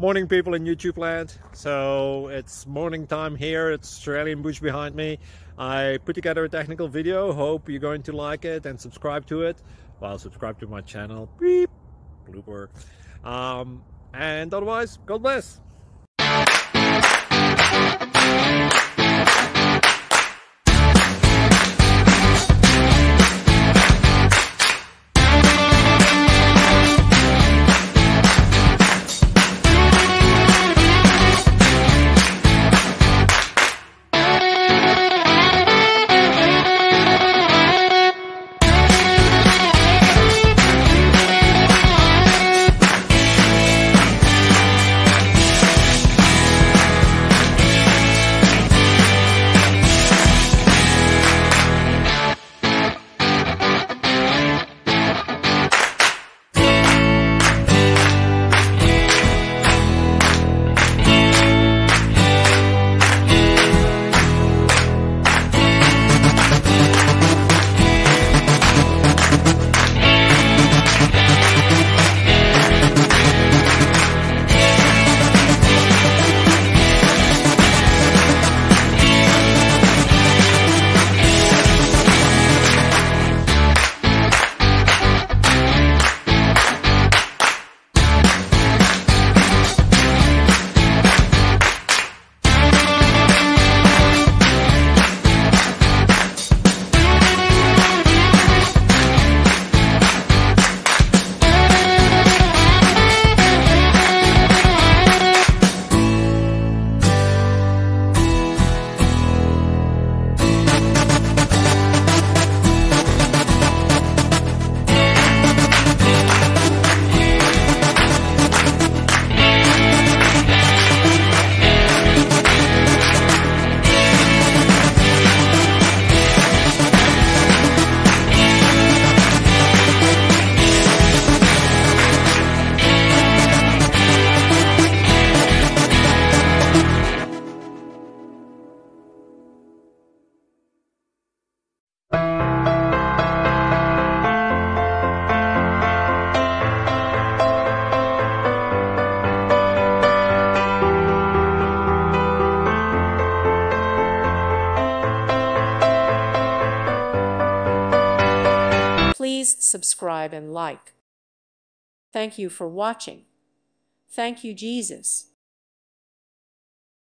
Morning, people in YouTube land. So it's morning time here. It's Australian bush behind me. I put together a technical video. Hope you're going to like it and subscribe to it. Well, subscribe to my channel. Beep. Blooper. And otherwise, God bless. Please subscribe and like. Thank you for watching. Thank you, Jesus.